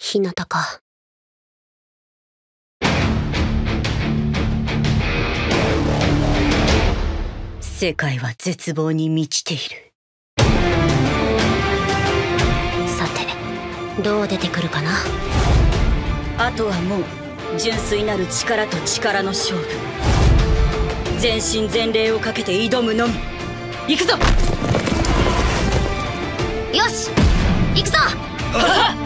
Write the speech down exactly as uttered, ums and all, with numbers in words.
日向か。 世界は絶望に満ちている。 さて、どう出てくるかな。 あとはもう純粋なる力と力の勝負。全身全霊をかけて挑むのみ。行くぞ。 よし、行くぞ。 あっ